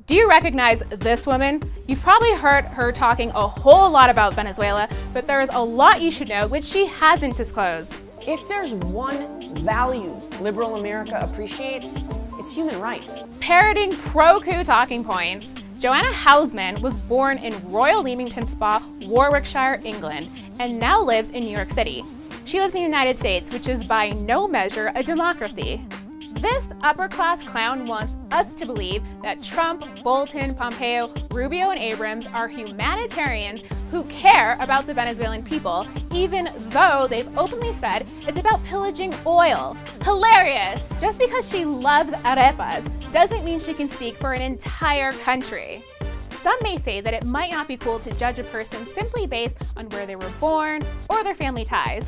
Do you recognize this woman? You've probably heard her talking a whole lot about Venezuela, but there is a lot you should know which she hasn't disclosed. If there's one value liberal America appreciates, it's human rights. Parroting pro-coup talking points, Joanna Hausmann was born in Royal Leamington Spa, Warwickshire, England, and now lives in New York City. She lives in the United States, which is by no measure a democracy. This upper-class clown wants us to believe that Trump, Bolton, Pompeo, Rubio, and Abrams are humanitarians who care about the Venezuelan people, even though they've openly said it's about pillaging oil. Hilarious! Just because she loves arepas doesn't mean she can speak for an entire country. Some may say that it might not be cool to judge a person simply based on where they were born or their family ties,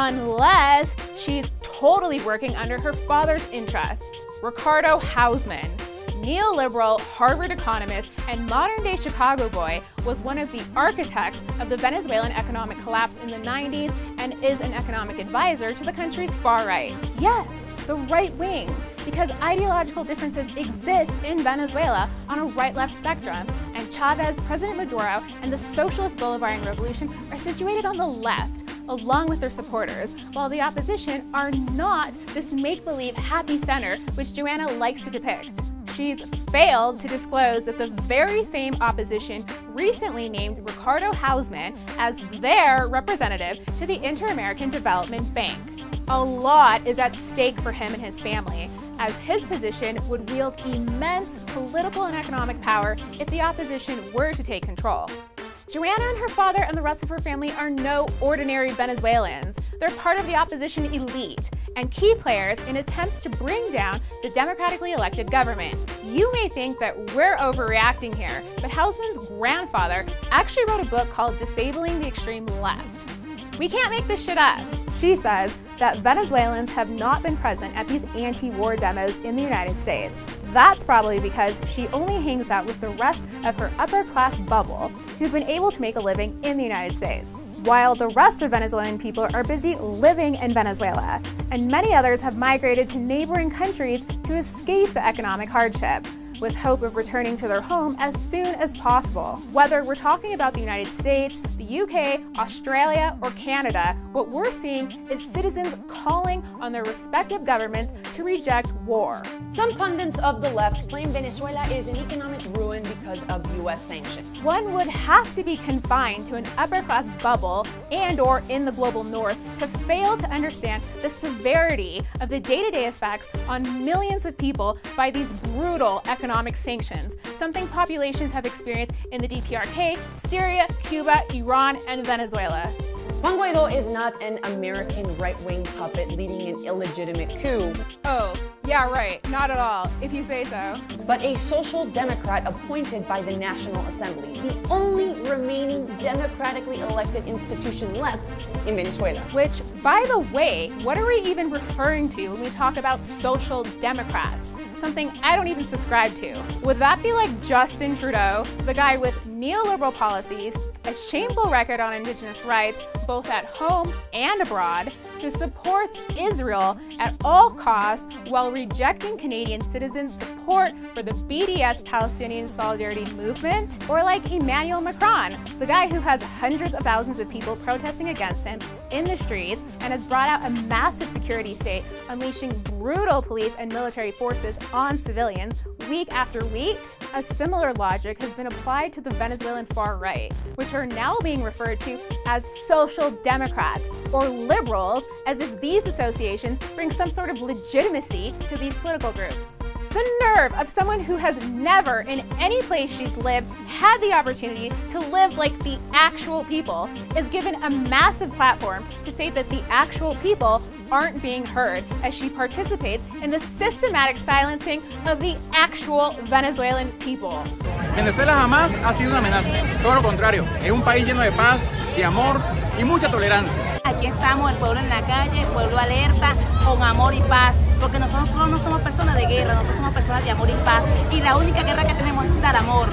unless she's totally working under her father's interests. Ricardo Hausmann, neoliberal Harvard economist and modern-day Chicago boy, was one of the architects of the Venezuelan economic collapse in the 90s and is an economic advisor to the country's far right. Yes, the right wing, because ideological differences exist in Venezuela on a right-left spectrum, and Chavez, President Maduro, and the Socialist Bolivarian Revolution are situated on the left, along with their supporters, while the opposition are not this make-believe happy center which Joanna likes to depict. She's failed to disclose that the very same opposition recently named Ricardo Hausmann as their representative to the Inter-American Development Bank. A lot is at stake for him and his family, as his position would wield immense political and economic power if the opposition were to take control. Joanna and her father and the rest of her family are no ordinary Venezuelans. They're part of the opposition elite and key players in attempts to bring down the democratically elected government. You may think that we're overreacting here, but Hausmann's grandfather actually wrote a book called Disabling the Extreme Left. We can't make this shit up. She says that Venezuelans have not been present at these anti-war demos in the United States. That's probably because she only hangs out with the rest of her upper-class bubble who've been able to make a living in the United States, while the rest of Venezuelan people are busy living in Venezuela, and many others have migrated to neighboring countries to escape the economic hardship, with hope of returning to their home as soon as possible. Whether we're talking about the United States, the UK, Australia, or Canada, what we're seeing is citizens calling on their respective governments to reject war. Some pundits of the left claim Venezuela is an economic ruin because of US sanctions. One would have to be confined to an upper-class bubble and/or in the global north to fail to understand the severity of the day-to-day effects on millions of people by these brutal economic sanctions, something populations have experienced in the DPRK, Syria, Cuba, Iran, and Venezuela. Juan Guaidó is not an American right-wing puppet leading an illegitimate coup. Oh, yeah, right. Not at all, if you say so. But a social democrat appointed by the National Assembly, the only remaining democratically elected institution left in Venezuela. Which, by the way, what are we even referring to when we talk about social democrats? Something I don't even subscribe to. Would that be like Justin Trudeau, the guy with neoliberal policies, a shameful record on indigenous rights, both at home and abroad, who supports Israel at all costs while rejecting Canadian citizens' support for the BDS Palestinian Solidarity Movement? Or like Emmanuel Macron, the guy who has hundreds of thousands of people protesting against him in the streets and has brought out a massive security state, unleashing brutal police and military forces on civilians week after week? A similar logic has been applied to the Venezuelan far right, which are now being referred to as social democrats or liberals, as if these associations bring some sort of legitimacy to these political groups. The nerve of someone who has never, in any place she's lived, had the opportunity to live like the actual people, is given a massive platform to say that the actual people aren't being heard, as she participates in the systematic silencing of the actual Venezuelan people. Venezuela jamás ha sido una amenaza, todo lo contrario, es un país lleno de paz, de amor y mucha tolerancia. Aquí estamos, el pueblo en la calle, el pueblo alerta, con amor y paz, porque nosotros no somos personas de guerra, nosotros somos personas de amor y paz, y la única guerra que tenemos es dar amor.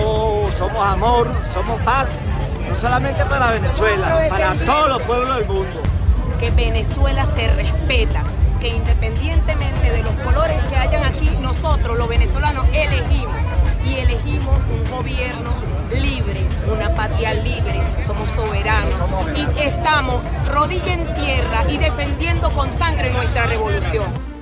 Somos amor, somos paz, no solamente para Venezuela, para todos los pueblos del mundo. Que Venezuela se respeta, que independientemente de los colores que hayan aquí, nosotros los venezolanos elegimos gobierno libre, una patria libre, somos soberanos y estamos rodilla en tierra y defendiendo con sangre nuestra revolución.